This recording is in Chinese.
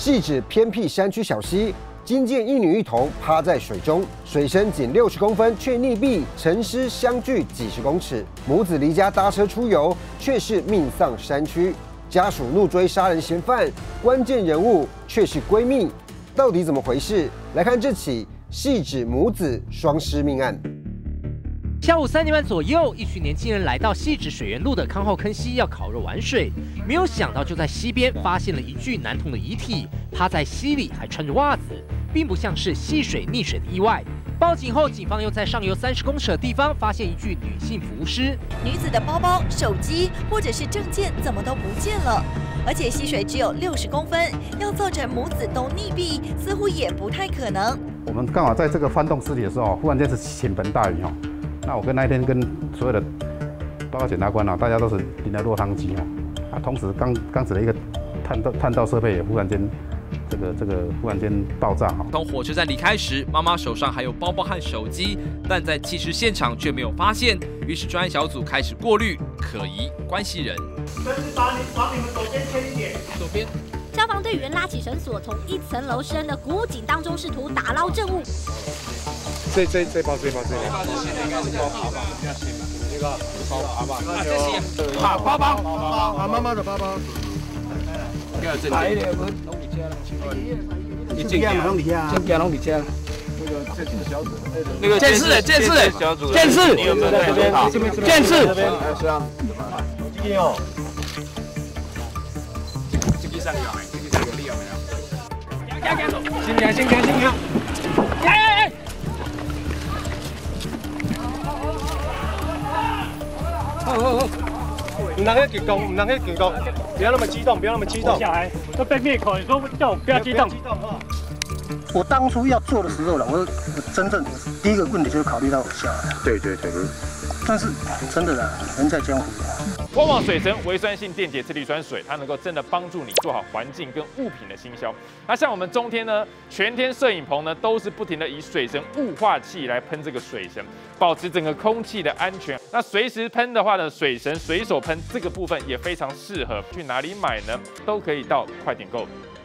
汐止偏僻山区小溪，惊见一女一童趴在水中，水深仅60公分，却溺毙，沉尸相距几十公尺。母子离家搭车出游，却是命丧山区。家属怒追杀人嫌犯，关键人物却是闺蜜，到底怎么回事？来看这起汐止母子双尸命案。 下午3点半左右，一群年轻人来到汐止水源路的康浩坑溪要烤肉玩水，没有想到就在溪边发现了一具男童的遗体，趴在溪里还穿着袜子，并不像是戏水溺水的意外。报警后，警方又在上游30公尺的地方发现一具女性浮尸， 女子的包包、手机或者是证件怎么都不见了，而且溪水只有60公分，要造成母子都溺毙，似乎也不太可能。 我们刚好在这个翻动尸体的时候，忽然间是倾盆大雨哈。 那我跟那一天跟所有的包括检察官啊，大家都是淋了落汤鸡哦。同时钢子的一个探照设备也忽然间这个忽然间爆炸哈。 从火车站离开时，妈妈手上还有包包和手机，但在弃尸现场却没有发现。于是专案小组开始过滤可疑关系人。 但是往你们左边牵一点， 左边。 消防队员拉起绳索，从1层楼深的古井当中试图打捞证物。 这包， 应该是包爬吧，比较轻吧。这个包爬吧， 这些包包，妈妈的包包。 来一点， 你这样弄你家，这样弄你家。 那个监视， 你有没有在这边？监视。是啊。这边哦。这个上有，这个上有力有没有？先停。好，唔能去激动，不要那么激动。 小孩都被灭口，你说叫我不要激动。 我当初要做的时候了，我真正第一个问题就是考虑到我小孩。对。但是真的啦，人在江湖。 旺旺水神微酸性电解次氯酸水，它能够真的帮助你做好环境跟物品的清消。那像我们中天呢，全天摄影棚呢都是不停的以水神雾化器来喷这个水神，保持整个空气的安全。那随时喷的话呢，水神随手喷这个部分也非常适合。去哪里买呢？都可以到快点购。